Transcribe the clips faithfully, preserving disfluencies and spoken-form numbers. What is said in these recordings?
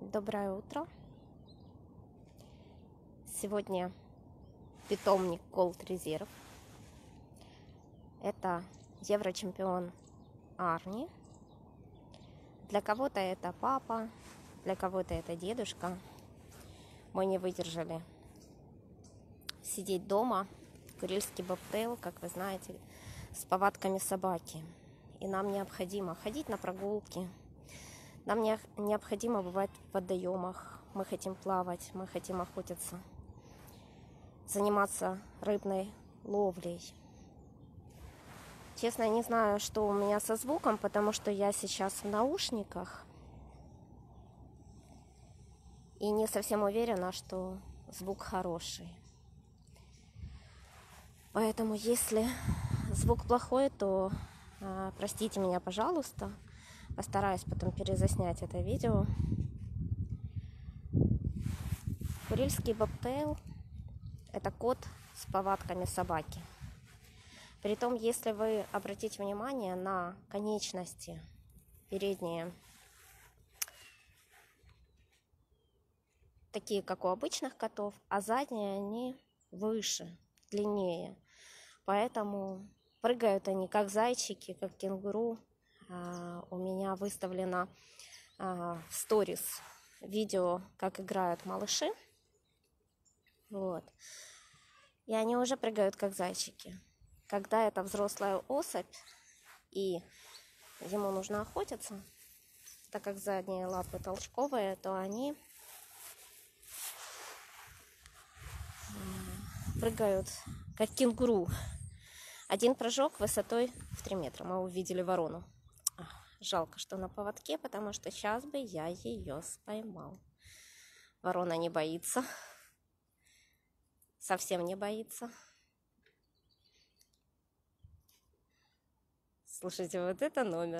Доброе утро. Сегодня питомник Gold Reserve. Это еврочемпион Арни. Для кого-то это папа, для кого-то это дедушка. Мы не выдержали сидеть дома. Курильский бобтейл, как вы знаете, с повадками собаки. И нам необходимо ходить на прогулки. Нам не, необходимо бывать в водоемах. Мы хотим плавать, мы хотим охотиться, заниматься рыбной ловлей. Честно, я не знаю, что у меня со звуком, потому что я сейчас в наушниках. И не совсем уверена, что звук хороший. Поэтому, если звук плохой, то э, простите меня, пожалуйста. Постараюсь потом перезаснять это видео. Курильский бобтейл – это кот с повадками собаки. Притом, если вы обратите внимание на конечности передние, такие как у обычных котов, а задние они выше, длиннее. Поэтому прыгают они как зайчики, как кенгуру. Uh, у меня выставлено uh, в сторис видео, как играют малыши. Вот. И они уже прыгают как зайчики. Когда это взрослая особь, и ему нужно охотиться, так как задние лапы толчковые, то они uh, прыгают как кенгуру. Один прыжок высотой в три метра. Мы увидели ворону. Жалко, что на поводке, потому что сейчас бы я ее поймал. Ворона не боится. Совсем не боится. Слушайте, вот это номер.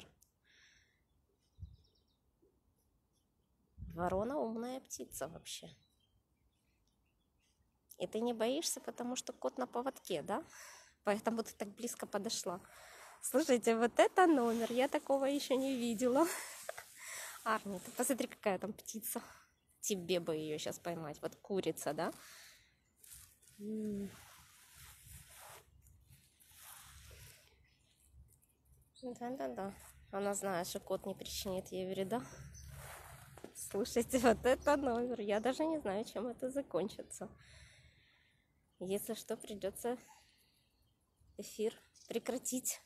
Ворона умная птица вообще. И ты не боишься, потому что кот на поводке, да? Поэтому ты так близко подошла. Слушайте, вот это номер. Я такого еще не видела. Арни, ты посмотри, какая там птица. Тебе бы ее сейчас поймать. Вот курица, да? Да-да-да. Она знает, что кот не причинит ей вреда. Слушайте, вот это номер. Я даже не знаю, чем это закончится. Если что, придется эфир прекратить.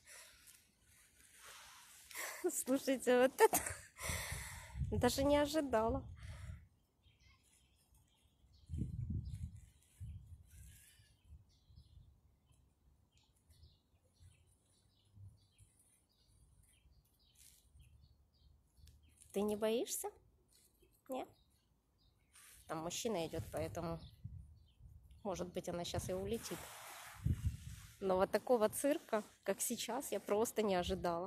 Слушайте, вот это даже не ожидала. Ты не боишься? Нет? Там мужчина идет, поэтому, может быть, она сейчас и улетит. Но вот такого цирка, как сейчас, я просто не ожидала.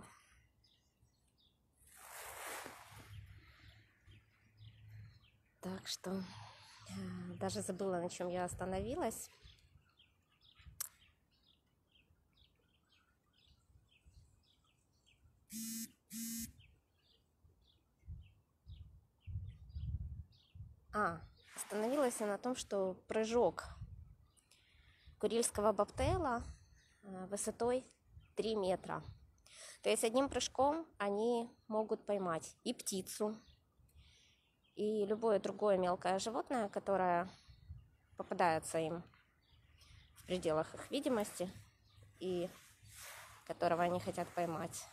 Так что даже забыла, на чем я остановилась. А, остановилась я на том, что прыжок курильского бобтейла высотой три метра. То есть одним прыжком они могут поймать и птицу, и любое другое мелкое животное, которое попадается им в пределах их видимости и которого они хотят поймать.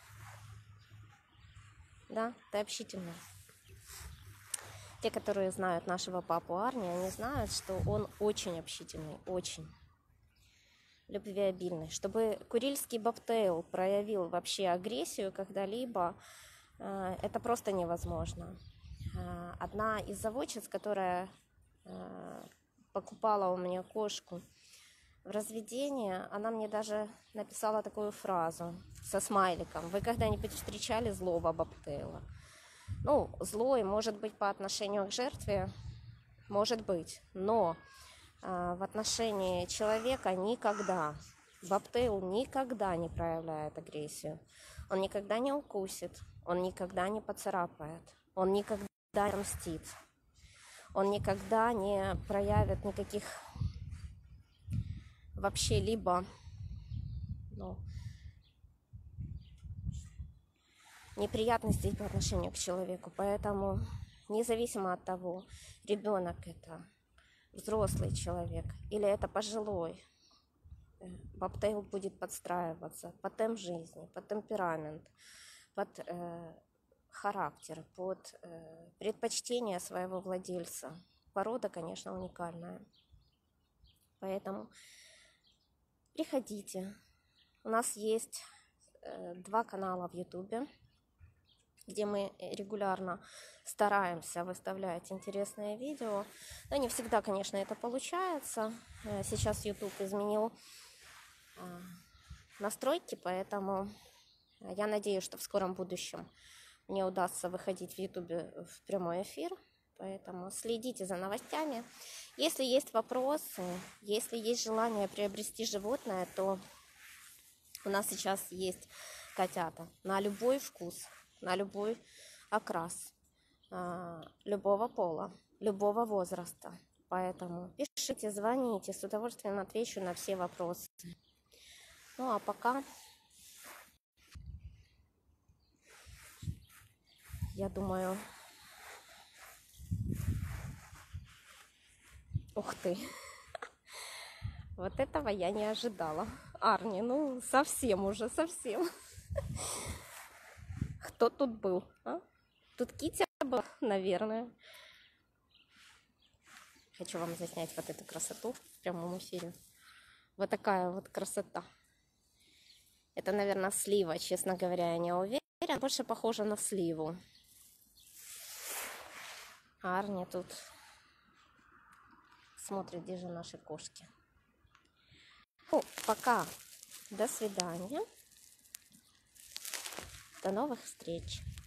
Да, ты общительный. Те, которые знают нашего папу Арни, они знают, что он очень общительный, очень любвеобильный. Чтобы курильский бобтейл проявил вообще агрессию когда-либо, это просто невозможно. Одна из заводчиц, которая покупала у меня кошку в разведение, она мне даже написала такую фразу со смайликом: вы когда-нибудь встречали злого бобтейла? Ну, злой может быть по отношению к жертве, может быть, но э, в отношении человека никогда. Бобтейл никогда не проявляет агрессию. Он никогда не укусит, он никогда не поцарапает, он никогда не мстит. он никогда не проявит никаких вообще либо ну, неприятностей по отношению к человеку. Поэтому независимо от того, ребенок это взрослый человек или это пожилой, бобтейл будет подстраиваться под темп жизни, под темперамент, под э, характер, под э, предпочтение своего владельца. Порода, конечно, уникальная. Поэтому приходите. У нас есть э, два канала в ютубе, где мы регулярно стараемся выставлять интересные видео. Но не всегда, конечно, это получается. Сейчас YouTube изменил настройки, поэтому я надеюсь, что в скором будущем мне удастся выходить в YouTube в прямой эфир. Поэтому следите за новостями. Если есть вопросы, если есть желание приобрести животное, то у нас сейчас есть котята на любой вкус, на любой окрас, любого пола, любого возраста. Поэтому пишите, звоните, с удовольствием отвечу на все вопросы. Ну а пока, я думаю... Ух ты! Вот этого я не ожидала. Арни, ну совсем уже, совсем. Кто тут был? А? Тут Китя была, наверное. Хочу вам заснять вот эту красоту в прямом эфире. Вот такая вот красота. Это, наверное, слива, честно говоря, я не уверена. Больше похоже на сливу. А Арни тут смотрит, где же наши кошки. Ну, пока. До свидания. До новых встреч.